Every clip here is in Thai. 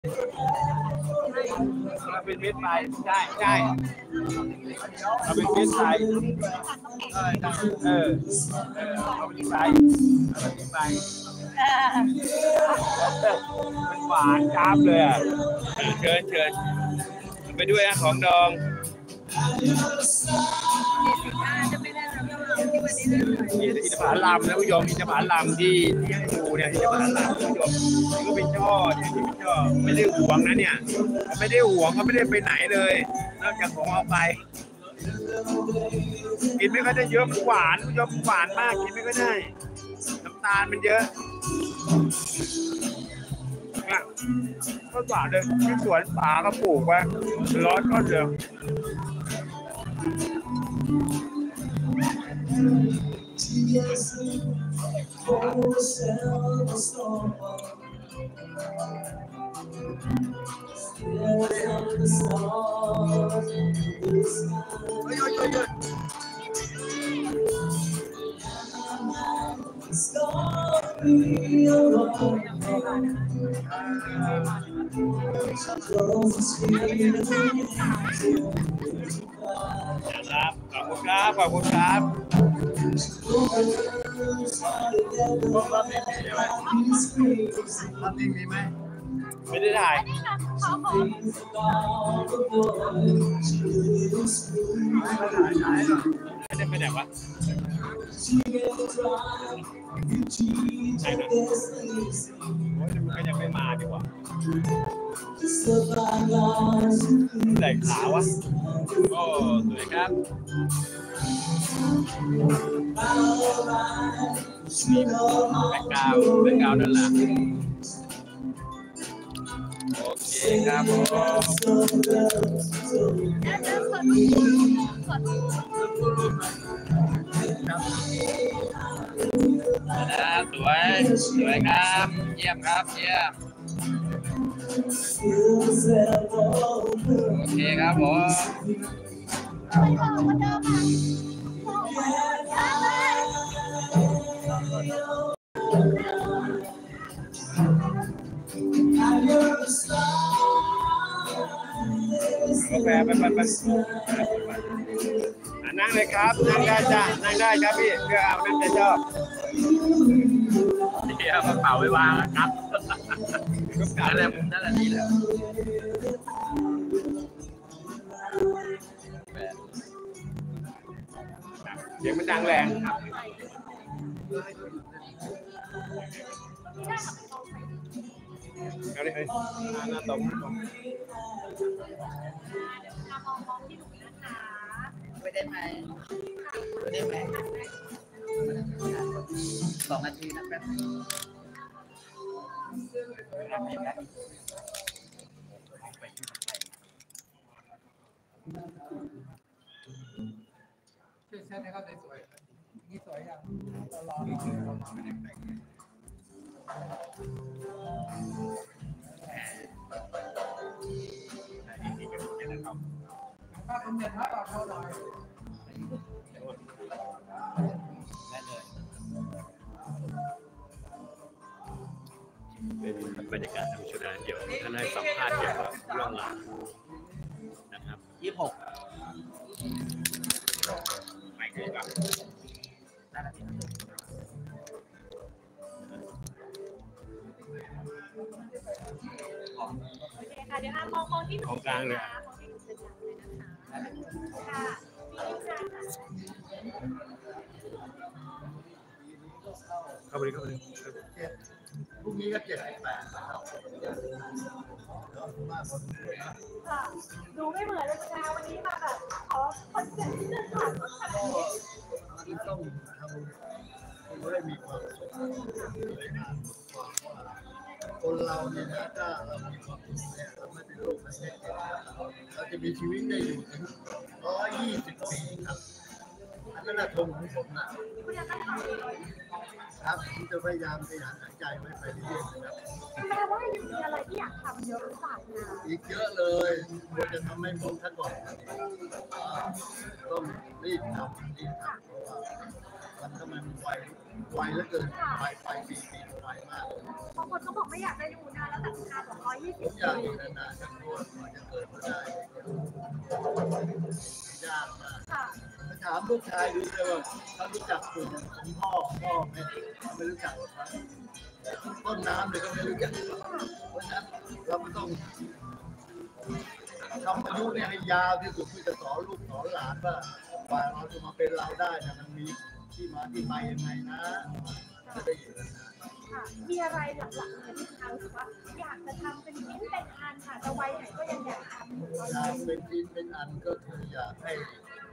เราเป็นมิตรไปใช่เราเป็นมิตรไปเราเป็นมิตรไปมันหวานจ้าบเลยอ่ะเชิญไปด้วยนะของดองอินทผลัมนะผู้ชมอินทผลัมที่ดูเนี่ยอินทผลัมผู้ชมนี่ก็เป็นช่อเนี่ยที่เป็นช่อไม่ได้หวงนะเนี่ยไม่ได้หวงเขาไม่ได้ไปไหนเลยนอกจากของเอาไปกินไม่ค่อยได้เยอะหวานผู้ชมหวานมากกินไม่ค่อยได้น้ำตาลมันเยอะก็หวานเลยที่สวนป่าก็ปลูกไว้ร้อนก็เดือดครับขอบคุณครับรอบนี้มีไหมไม่ได้ถ่ายไม่ได้ไปไหนวะใช่นะโอ้ยมันก็ยังไม่มาดีกว่าไหนขาวะโอ้สวยครับมีแบ็คกราวด์นั่นแหละโอเคครับผมสวยครับเยี่ยมครับเยี่ยมโอเคครับผมกาแฟไปนั่งเลยครับนั่งได้จ้ะนั่งได้ครับพี่เพื่อเอานั่งจะชอบนี่เอากระเป๋าไว้วางครับนั่นแหละนี่แหละเสียงมันดังแรงเอาเลยหน้าตรงไม่ได้ไหม2 นาทีนะแป๊บช่วยเช็ดให้เขาสวยๆนี่สวยอย่างรอไม่ได้แต่งถ้าคุณเห็นว่าเราเท่าไหร่เป็นบรรยากาศธรรมชาติเดี๋ยวท่านให้สัมภาษณ์เกี่ยวกับเรื่องราวนะครับ26ไม่เคยครับโอเคค่ะเดี๋ยวมองที่หนูกลางเลยค่ะเข้าไปพรุ่งนี้ก็78 ค่ะดูไม่เหมือนเลยนะวันนี้มาแบบขอคอนเซ็ปต์ที่จะผ่านต้องทำให้มีความสุขคนเราเนี่ยนะถ้าเรามีความสุขเนี่ยเราไม่เป็นโรคประเภทเราจะมีชีวิตได้อยู่ถึง120 ปีครับอันนั้นธงของผมนะครับผมจะพยายามบริหารหายใจไว้ไปเรื่อยๆนะครับแปลว่ายังมีอะไรที่อยากทำเยอะหรือเปล่าอีกเยอะเลยควรจะทำให้หมดท่านก่อนต้องรีบทำเพราะว่ามันทำไมมันไวเหลือเกินไปปีไวมากเลยบางคนก็บอกไม่อยากจะอยู่นานแล้วแต่คุณอาบอก120 ผมอยากอยู่นานๆจะรู้ว่ามันจะเกิดมาได้ยากมากค่ะถามลูกชายดูเลยว่าเขารู้จักกลุ่มของพ่อไม่รู้จักหรอกครับต้นน้ำเลยก็ไม่รู้จักเพราะฉะนั้นเราก็ต้องทำอายุเนี่ยให้ยาวที่สุดเพื่อจะสอนลูกสอนหลานว่าเราจะมาเป็นเราได้นะมันมีที่มาที่ไปยังไงนะจะได้อยู่นานค่ะมีอะไรหลักๆเนี่ยที่คุณอารู้สึกว่าอยากจะทำเป็นชิ้นเป็นอันค่ะจะวัยไหนก็ยังอยากทำอยู่ตอนอยานี้กเป็นชิ้นเป็นอันก็คืออยากให้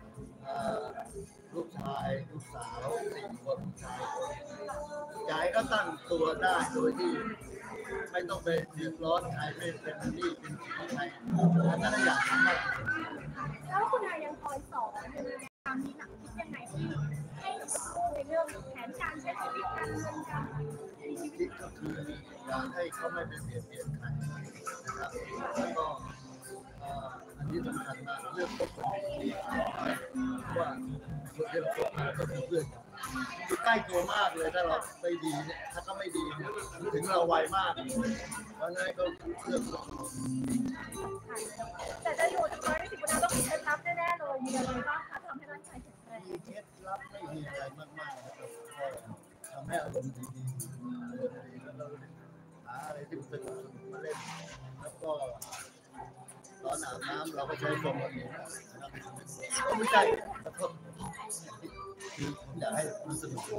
ลูกชายลูกสาว4 คนชายอยากให้เขาตั้งตัวได้โดยที่ไม่ต้องไปเดือดร้อนใครไม่เป็นหนี้เป็นสินใครแล้วก็อยากทำให้แล้วคุณอายังคอยสอนทำมีหนักคิดยังไงที่ให้ในเรื่องแผนการใช้ชีวิตการเงินการมีชีวิตคิดก็คืออยากให้เขาไม่ไปเบียดเบียนใครนะครับแล้วก็อันนี้สำคัญมากเรื่องคบคนดีว่าคนที่เราคบมาก็คือเพื่อนกันใกล้ตัวมากเลยถ้าเราไม่ดีเนี่ยถ้าเขาไม่ดีเนี่ยถึงเราไวมากเพราะงั้นก็เพื่อนเราแต่จะอยู่ถึง120คุณอาต้องมีเคล็ดลับแน่ๆเลยมีอะไรบ้างคะทำให้ร่างกายแข็งแรงมีเคล็ดลับไม่มีอะไรมากๆนะครับก็ทำให้อารมณ์ดีๆแล้วก็หาอะไรที่สนุกมาเล่นแล้วก็ตอนอาบน้ำเราก็ใช้โฟมกันนะครับก็ไม่ใช่ครับคือผมอยากให้มันสนุก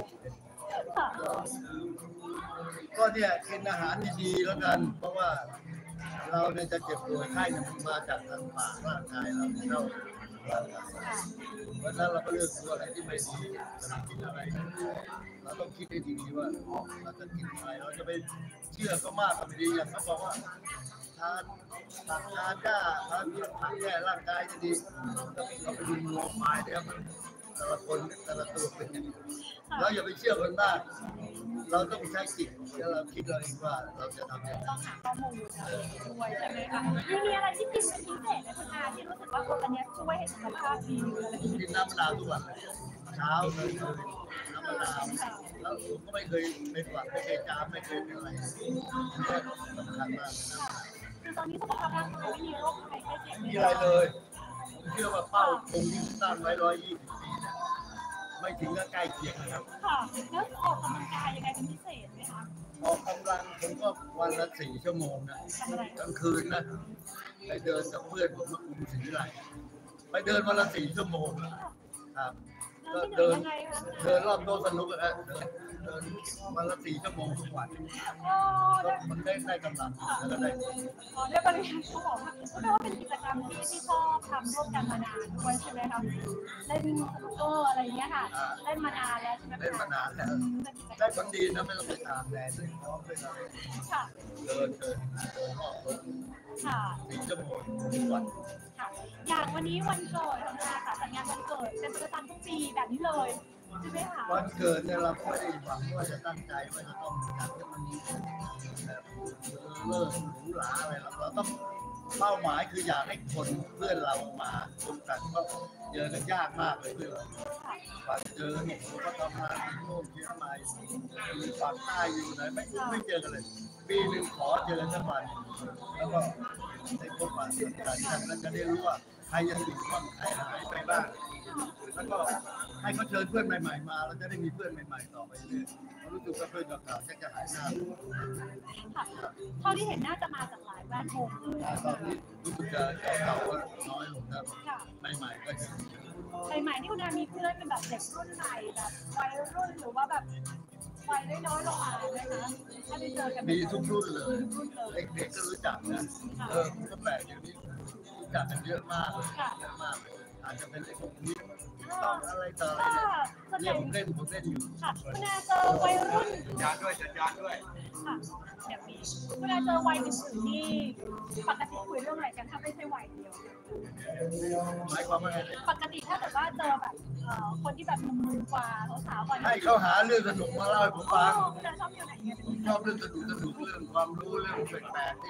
ก็เนี่ยกินอาหารดีๆแล้วกันเพราะว่าเราเนี่ยจะเจ็บป่วยไข้เนี่ยมันมาจากทางปากร่างกายเราเข้าร่างกายเพราะฉะนั้นเราก็เลือกตัวอะไรที่ไม่ดีจะกินอะไรเราต้องคิดให้ดีๆว่าเราจะกินอะไรเราจะไปเชื่อก็มากก็ไม่ดีอย่างเขาบอกว่าทานผักทานหญ้าทานผักแก่ร่างกายจะดีเราไปดูงัวควายเนี่ยแต่ละคนแต่ละตัวเป็นอย่างไรเราอย่าไปเชื่อคนมากเราต้องใช้จิตแล้วเราคิดเราเองว่าเราจะทำยังไงต้องหาข้อมูลด้วยใช่ไหมคะมีอะไรที่กินเป็นพิเศษไหมคุณอาที่รู้สึกว่าอันนี้ช่วยให้สุขภาพดีหรืออะไรกินน้ำมะนาวทุกวันเช้าเลยน้ำมะนาวแล้วผมก็ไม่เคยเป็นหวัดไม่เคยจามไม่เคยเป็นอะไรสำคัญมากคือตอนนี้สุขภาพร่างกายไม่มีโรคภัยไข้เจ็บมีอะไรเลยผมเชื่อว่าเป้าคงที่ตั้งไว้120 ปีเนี่ยไม่ถึงก็ใกล้เคียงนะครับค่ะแล้วออกกำลังกายยังไงเป็นพิเศษไหมคะออกกำลังผมก็วันละ4 ชั่วโมงนะทำอะไรกลางคืนนะไปเดินกับเพื่อนผมมากรุงศรีวิไลไปเดินวันละ4 ชั่วโมงครับก็เดิเดินนยังไงคะเดินรอบโต๊ะสนุกนะเดินวันละ4 ชั่วโมงทุกวันโอ้ก็มันได้กำลังแล้วก็ได้ได้บริหารเขาบอกว่าก็แปลว่าเป็นกิจกรรมที่ชอบทำร่วมกันมานานด้วยใช่ไหมคะเล่นสนุกเกอร์อะไรอย่างเงี้ยค่ะเล่นมานานแล้วใช่ไหมเล่นมานานแล้วได้ผลดีนะไม่ต้องไปตามแดดด้วยพร้อมด้วยอะไรค่ะเดินรอบโต๊ะค่ะ 4 ชั่วโมงทุกวันค่ะอย่างวันนี้วันเกิดของอาค่ะสัญญาวันเกิดเป็นประจำทุกปีแบบนี้เลยใช่ไหมคะวันเกิดเนี่ยเราไม่ได้หวังว่าจะตั้งใจว่าจะต้องจัดให้มันแบบเลิศหรูหราอะไรหรอกเราต้องเป้าหมายคืออยากให้คนเพื่อนเรามาพบกันเพราะเจอกันยากมากเลยเพื่อนเรากว่าจะเจอเนี่ยผมก็ทำงานที่โน่นเชียงใหม่อยู่ปากใต้อยู่ไหนไม่เจอกันเลยปีหนึ่งขอเจอสักวันแล้วก็ได้พบปะกันแล้วจะได้รู้ว่าใครยังอยู่บ้างใครหายไปบ้างแล้วก็ให้เขาเชิญเพื่อนใหม่ๆมาเราจะได้มีเพื่อนใหม่ๆต่อไปเรื่อยๆรู้สึกว่าเพื่อนเก่าๆจะหายหน้าค่ะเท่าที่เห็นน่าจะมาจากหลายแวดวงเลยตอนนี้รู้สึกจะเก่าๆน้อยลงครับค่ะใหม่ๆก็เยอะใหม่ๆที่คุณอามีเพื่อนเป็นแบบเด็กรุ่นใหม่แบบวัยรุ่นหรือว่าแบบวัยน้อยๆลงมาไหมคะถ้าได้เจอกันมีทุกรุ่นเลยเด็กๆก็รู้จักนะก็แปลกอย่างนี้รู้จักกันเยอะมากเลยเยอะมากเลยอาจจะเป็นไอ้พวกนี้ต้องอะไรต่ออะไรเนี่ยผมเล่นอยู่ค่ะคุณอาเจอวัยรุ่นจัดยานด้วยค่ะแบบนี้คุณอาเจอวัยอื่นๆนี่ปกติคุยเรื่องอะไรกันถ้าไม่ใช่วัยเดียวหมายความว่าไงปกติถ้าเกิดว่าเจอแบบคนที่แบบหนุ่มๆกว่าสาวๆกว่าให้เขาหาเรื่องสนุกมาเล่าให้ผมฟังคุณอาชอบอยู่ไหนเนี่ยชอบเรื่องสนุกเรื่องความรู้เรื่องแปลกๆที่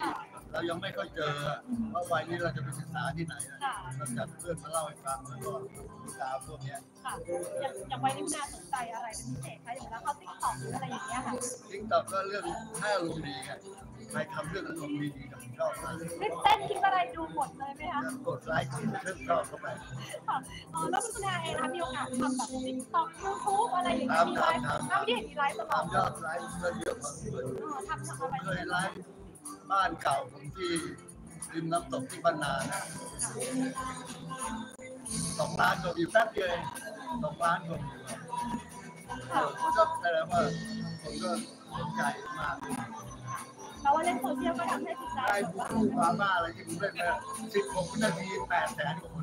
เรายังไม่ค่อยเจอว่าวัยนี้เราจะไปศึกษาที่ไหนเราจัดเพื่อนมาเล่าให้ฟังแล้วก็ศึกษาพวกเนี้ยค่ะอย่างวัยรุ่นน่าสนใจอะไรเป็นพิเศษคะอย่างเวลาเขาติ๊กต็อกหรืออะไรอย่างเงี้ยค่ะติ๊กต็อกก็เรื่องให้อารมณ์ดีไงใครทำเรื่องอารมณ์ดีๆกับผมชอบมากคลิปเต้นคลิปอะไรดูหมดเลยไหมคะกดไลค์ชื่นชอบเข้าไปค่ะแล้วคุณธนาเองมีโอกาสทำแบบติ๊กต็อกยูทูบอะไรอย่างเงี้ยมีไลฟ์ทำที่เห็นมีไลฟ์ตลอดทำยอดไลค์ก็เยอะพอสมควรทำอะไรเคยไลฟ์บ้านเก่าผมที่ริมน้ำตกที่บ้านนานะ2 ล้านกว่าวิวแป๊บเดียวเอง2 ล้านกว่าวิวก็แสดงว่าผมก็สนใจมากแล้วว่าเล่นโซเชียลก็ทำให้จิตใจได้บุกคู่ฟ้าบ้าอะไรที่ผมเล่นมา16 วินาที800,000 กว่าคน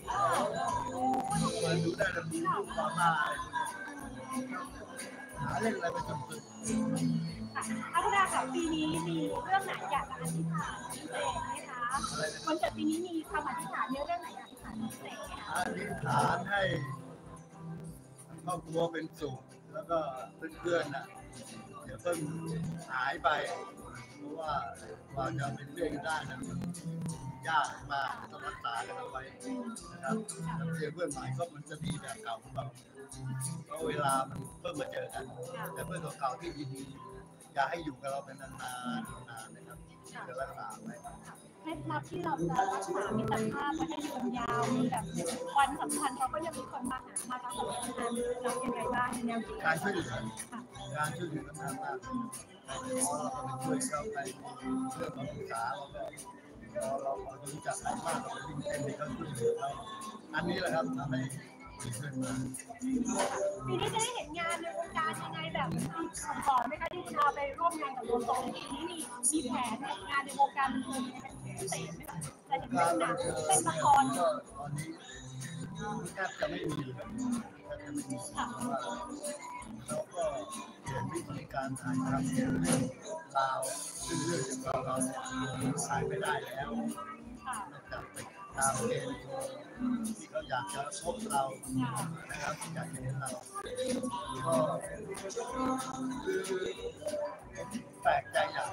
มาดูได้แล้วบุกคู่ฟ้าบ้าอะไรหาเล่นอะไรไปจนสุดค่ะคุณธนาค่ะปีนี้มีเรื่องไหนอยากจะอธิษฐานพิเศษไหมคะวันเกิดปีนี้มีคำอธิษฐานเรื่องไหนอยากอธิษฐานพิเศษไหมคะอธิษฐานให้ครอบครัวเป็นสุขแล้วก็เพื่อนๆน่ะเดี๋ยวเพิ่งหายไปเพราะว่ากว่าจะเป็นเรื่องได้นะมันยากมากต้องรักษากันเอาไว้นะครับแล้วเจอเพื่อนใหม่ก็มันจะดีแบบเก่าของเราเพราะเวลามันเพิ่งมาเจอกันแต่เพื่อนเก่าๆที่ดีๆอยากให้อยู่กับเราเป็นนานๆนะครับจะรักษาไว้เคล็ดลับที่เราจะรักษามิตรภาพไว้ให้ยืนยาวมีแบบวันสำคัญเราก็ยังมีคนมาหามารักกับเราเรายังไงบ้างในแนวคิดการช่วยเหลือการช่วยเหลือกันมากพอเราไปช่วยเขาไปเรื่องของศึกษาเราพอรู้จักใครมากเราไปวิ่งเต้นให้เขาช่วยเหลือเขาอันนี้แหละครับทำให้เพื่อนมาปีนี้จะได้เห็นงานในวงการยังไงแบบก่อนไหมคะที่คุณเอาไปร่วมงานกับโลโซปีนี้มีแผนงานในวงการบันเทิงเป็นพิเศษไหมคะแต่จะเป็นหนังเป็นละครก็ตอนนี้แทบจะไม่มีเลยแทบจะไม่มีเพราะว่าเราก็เปลี่ยนวิธีการถ่ายทำเรื่องราวซึ่งเรื่องของเราเนี่ยถ่ายไม่ได้แล้วนอกจากไปตามเกณฑ์ที่เขาอยากจะพบเรานะครับอยากจะเห็นเราก็คือแปลกใจอย่าง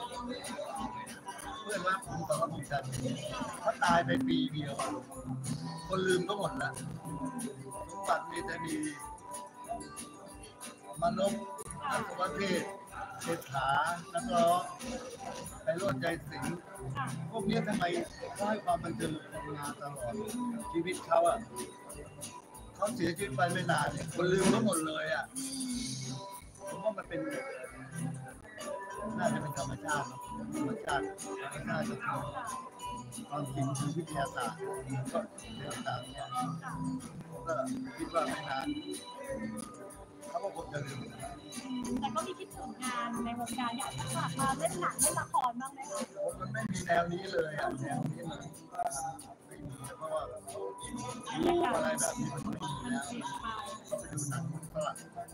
เพื่อนรักผม2 คนกันเขาตายไปปีเดียวคนลืมก็หมดแล้วสมบัติมีแต่มีมนุษย์นักประเทศเศรษฐานักร้องไปโรจน์ใจสิงห์พวกนี้ทำไมเขาให้ความบันเทิงกับคนงานตลอดชีวิตเขาอ่ะเขาเสียชีวิตไปไม่นานเนี่ยคนลืมก็หมดเลยอ่ะผมว่ามันเป็นน่าจะเป็นธรรมชาติธรรมชาติจะทำความจริงคือวิทยาศาสตร์ก็เรื่องต่างๆเนี่ยผมก็คิดว่าไม่นานเขาก็คงจะลืมแต่ก็มีคิดถึงงานในวงการอยากจะกลับมาเล่นหนังเล่นละครบ้างไหมคะมันไม่มีแนวนี้เลยอ่ะแนวนี้มันไม่มีเพราะว่าอะไรแบบนี้มันไม่มีแล้วเขาไปดูหนังฝรั่ง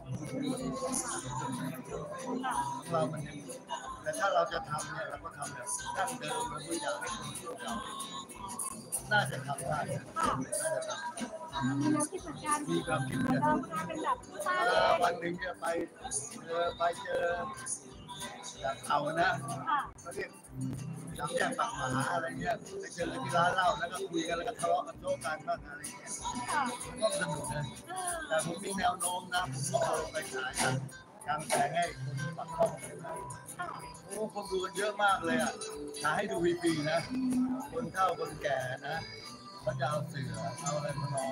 เรามันยังแต่ถ้าเราจะทำเนี่ยเราก็ทำแบบดั้งเดิมเราไม่อยากให้คนดูเราน่าจะทำได้น่าจะทำมีแนวคิดเหมือนกันมีความคิดแล้กัวน ก็เป็นแบบผู้สร้างเองวันหนึ่งจะไปเจอจากเขานะค่ะเขาเรียกจำแยกปากหมาอะไรเงี้ยไปเจอที่ร้านเหล้าแล้วก็คุยกันแล้วก็ทะเลาะกันโต้กันบ้างอะไรเงี้ยค่ะก็สนุกนะแต่ผมมีแนวโน้มนะผมก็เอาไปขายกางแสงให้คนปักห้องโอ้คนดูกันเยอะมากเลยอ่ะขายให้ดูฟรีๆนะคนเฒ่าคนแก่นะเขาจะเอาเสือเอาอะไรมานอน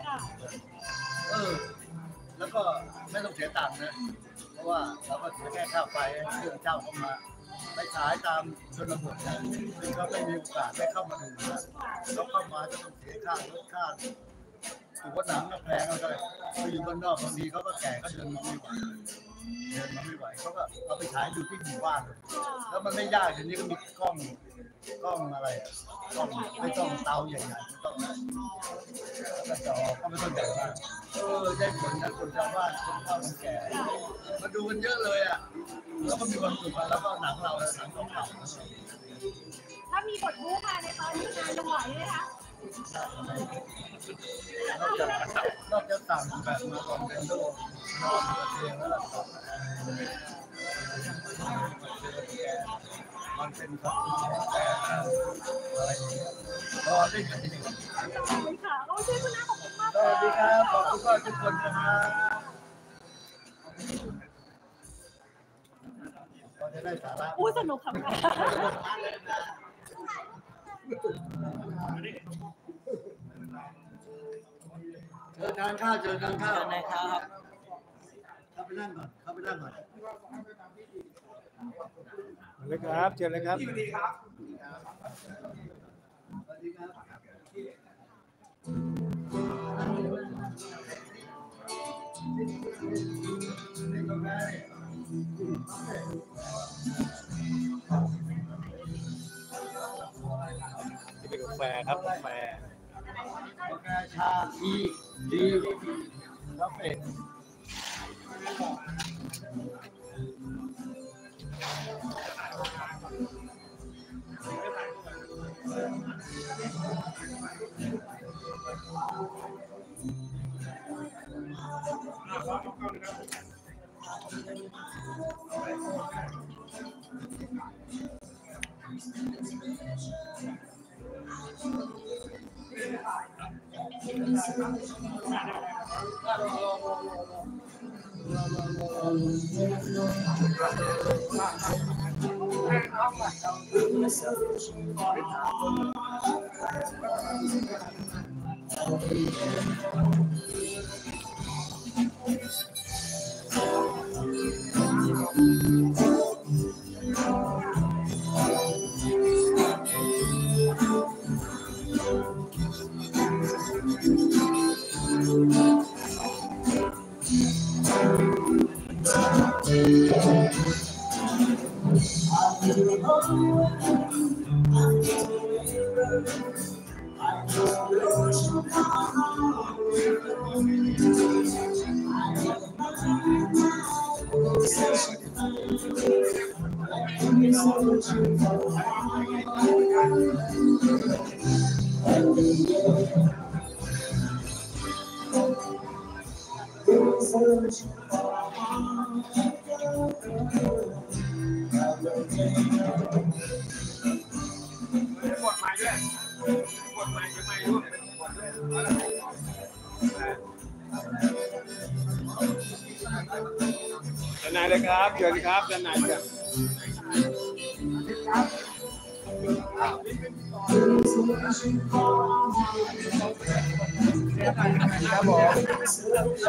แล้วก็ไม่ต้องเสียตังค์นะเพราะว่าเราก็เสียแค่ค่าไฟเครื่องเช่าเข้ามาไปขายตามชนบทนะซึ่งเขาไม่มีโอกาสได้เข้ามาดูนะแล้วเข้ามาก็ต้องเสียค่ารถค่าถือว่าหนังก็แพงเอาเลยไปอยู่บ้านนอกบางทีเขาก็แก่ก็เดินมาไม่ไหวเขาก็เอาไปขายอยู่ที่หมู่บ้านแล้วมันไม่ยากเดี๋ยวนี้ก็มีกล้องอะไรกล้องไม่ต้องเตาใหญ่ๆไม่ต้องแล้วก็จอก็ไม่ต้องใหญ่มากได้ผลนะคนชาวบ้านคนเฒ่าคนแก่มาดูกันเยอะเลยอ่ะแล้วก็มีความสุขแล้วก็หนังเราหนังเก่าๆถ้ามีบทบู๊มาในตอนนี้งานจะไหวไหมคะนอกจากสั่งแบบมาลองเป็นโลกนอนเตียงแล้วก็มามันเป็นครับอะไรอย่างเงี้ยก็ได้กันที่หนึ่งขอบคุณค่ะโอ้ยคุณน้าขอบคุณมากสวัสดีครับขอบคุณมากทุกคนนะครับก็จะได้สาระอู้สนุกค่ะเชิญทานข้าวเชิญทานข้าวในข้าวครับเข้าไปนั่งก่อนเข้าไปนั่งก่อนเลยครับเชิญเลยครับสวัสดีครับนี่เป็นกาแฟครับกาแฟกาแฟชาทีดีกาแฟด้านในเลยครับเชิญครับด้านในครับครับผม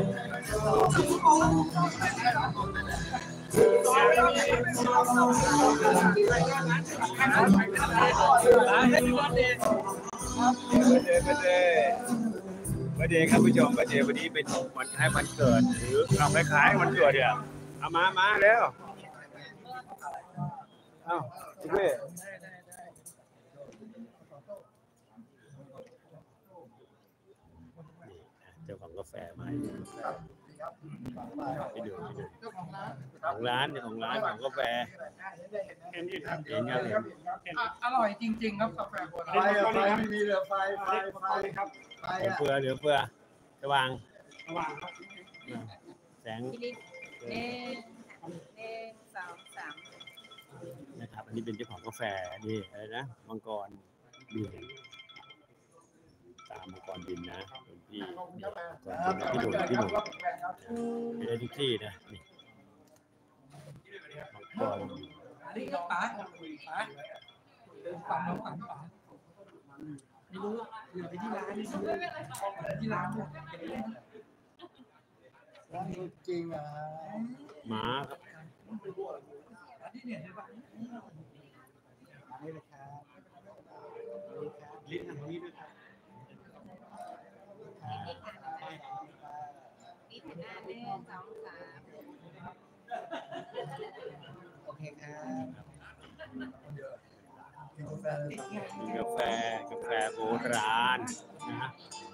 ประเดครับผู้ชมประเดวันนี้เป็นวันคล้ายวันเกิดหรือเอาคล้ายๆวันเกิดเนี่ยเอามาแล้วเอ้าพี่เป้เจ้าของกาแฟมาไปดูของร้านเนี่ยของกาแฟเห็นครับอร่อยจริงๆครับกาแฟโบราไฟณไฟไม่มีเหลือไฟครับไฟเหลือเฟือจะวางระหว่างครับแสงพี่ลิศ1 2 3 นะครับ อันนี้เป็นเจ้าของกาแฟนี่อะไรนะมังกรบินตามมังกรบินนะเป็นพี่พี่หนุ่มไม่ได้ทุกที่นะนี่มังกรอันนี้ก็ป๋าป๋าน้องป๋าไม่รู้อยู่ที่ร้านนี่ที่ร้านเนี่ยจริงอ่ะหมาครับที่เนี่ยใช่ปะนี่เลยครับลิ้นทางนี้ด้วยครับพี่ถึง1 2 3 โอเคครับกินกาแฟเลยกาแฟโบราณนะ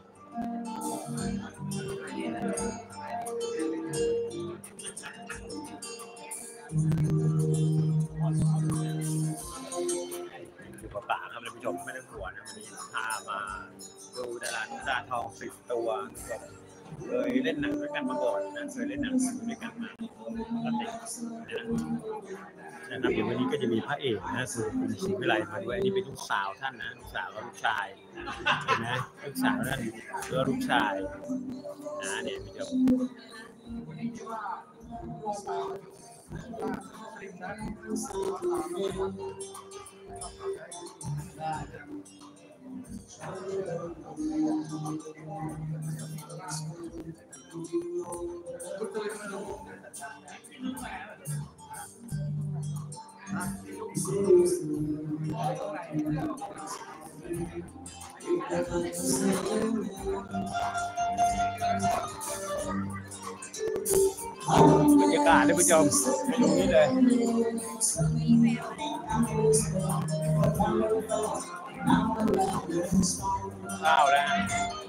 อยู่กับป่าครับท่านผู้ชมไม่ต้องกลัวนะวันนี้พามาดูดาราทอง10 ตัวเคยเล่นหนังด้วยกันมาก่อนนะเคยเล่นหนังด้วยกันมาปกตินะครับเดี๋ยววันนี้ก็จะมีพระเอกนะคือคุณศรีวิไลมาด้วยนี่เป็นลูกสาวท่านนะลูกสาวกับลูกชายเห็นไหมลูกสาวท่านแล้วลูกชายนะเนี่ยพี่เจ้าบรรยากาศท่านผู้ชมไปตรงนี้เลยข้าวแล้ว